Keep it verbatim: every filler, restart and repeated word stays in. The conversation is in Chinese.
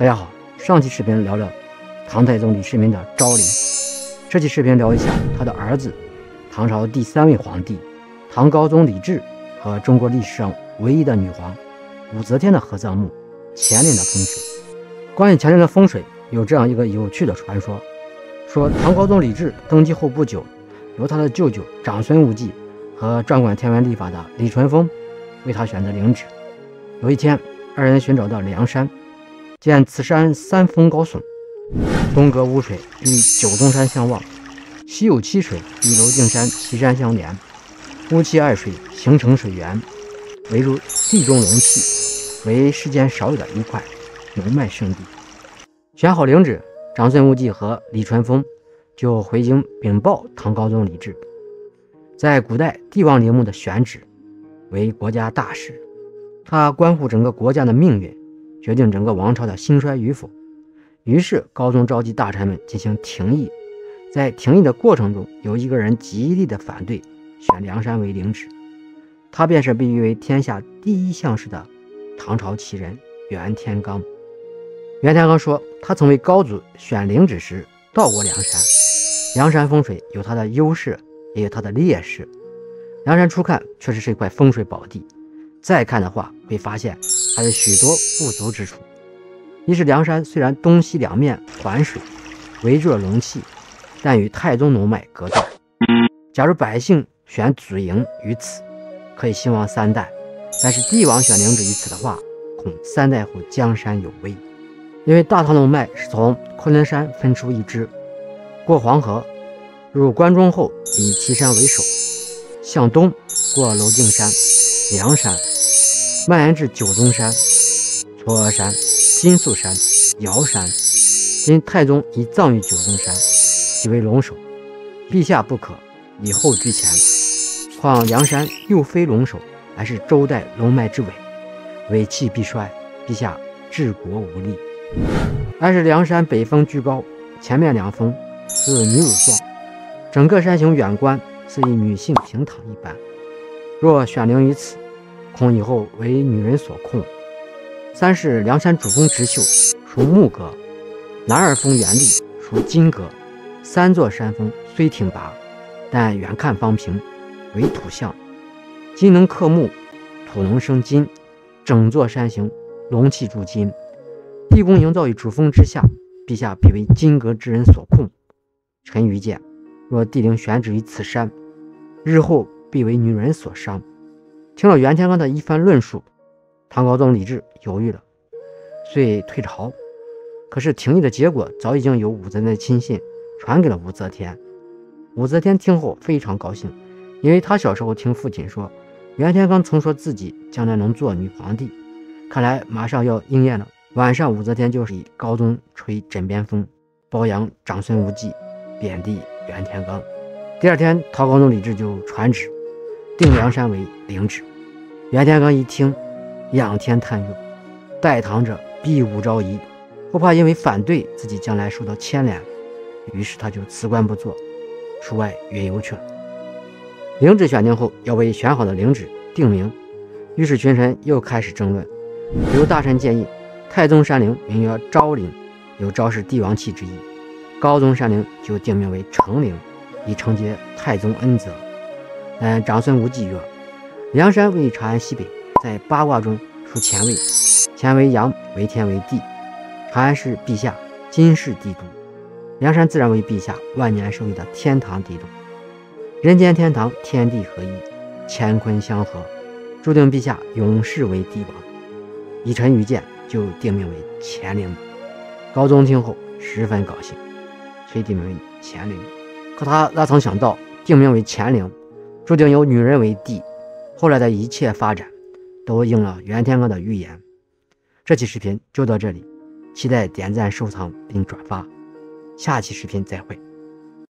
大家好，上期视频聊了唐太宗李世民的昭陵，这期视频聊一下他的儿子唐朝第三位皇帝唐高宗李治和中国历史上唯一的女皇武则天的合葬墓乾陵的风水。关于乾陵的风水，有这样一个有趣的传说，说唐高宗李治登基后不久，由他的舅舅长孙无忌和掌管天文历法的李淳风为他选择陵址。有一天，二人寻找到梁山，见此山三峰高耸，东隔乌水，与九宗山相望，西有七水，与娄敬山岐山相连，乌气二水形成水源，围入地中龙气，为世间少有的一块龙脉圣地。选好陵址，长孙无忌和李淳风就回京禀报唐高宗李治。在古代，帝王陵墓的选址为国家大事，它关乎整个国家的命运，决定整个王朝的兴衰与否。于是高宗召集大臣们进行廷议，在廷议的过程中，有一个人极力的反对选梁山为陵址，他便是被誉为天下第一相士的唐朝奇人袁天罡。袁天罡说，他曾为高祖选陵址时到过梁山，梁山风水有它的优势，也有它的劣势。梁山初看确实是一块风水宝地，再看的话会发现还有许多不足之处。一是梁山虽然东西两面环水，围住了龙气，但与太宗龙脉隔断。假如百姓选祖营于此，可以兴旺三代，但是帝王选陵址于此的话，恐三代后江山有危。因为大唐龙脉是从昆仑山分出一支，过黄河入关中后，以岐山为首，向东过娄敬山、梁山，蔓延至九宗山、嵯峨山、金粟山、瑶山。今太宗已葬于九宗山，即为龙首，陛下不可以后居前。况梁山又非龙首，而是周代龙脉之尾，尾气必衰，陛下治国无力。二是梁山北峰居高，前面两峰似女乳状，整个山形远观似一女性平躺一般，若选陵于此，恐以后为女人所控。三是梁山主峰直秀，属木格，南二峰原立，属金格。三座山峰虽挺拔，但远看方平，为土象，金能克木，土能生金，整座山形龙气助金。地宫营造于主峰之下，陛下必为金阁之人所控。臣愚见，若帝陵选址于此山，日后必为女人所伤。听了袁天罡的一番论述，唐高宗李治犹豫了，遂退朝。可是廷议的结果早已经有武则天的亲信传给了武则天。武则天听后非常高兴，因为她小时候听父亲说，袁天罡曾说自己将来能做女皇帝，看来马上要应验了。晚上，武则天就是以高宗吹枕边风，褒扬长孙无忌，贬低袁天罡。第二天，唐高宗李治就传旨定梁山为陵址。袁天罡一听，仰天叹曰：“代唐者必无朝夷，不怕因为反对自己将来受到牵连。”于是他就辞官不做，出外云游去了。陵址选定后，要为选好的陵址定名，于是群臣又开始争论。有大臣建议，太宗山陵名曰昭陵，有昭示帝王气之意；高宗山陵就定名为成陵，以承接太宗恩泽。但长孙无忌曰：“梁山位长安西北，在八卦中属乾位，乾为阳，为天为地，长安是陛下今世帝都，梁山自然为陛下万年受益的天堂帝都。人间天堂，天地合一，乾坤相合，注定陛下永世为帝王。以臣愚见，就定名为乾陵。”高宗听后十分高兴，遂定名为乾陵。可他哪曾想到，定名为乾陵，注定由女人为帝。后来的一切发展，都应了袁天罡的预言。这期视频就到这里，期待点赞、收藏并转发，下期视频再会。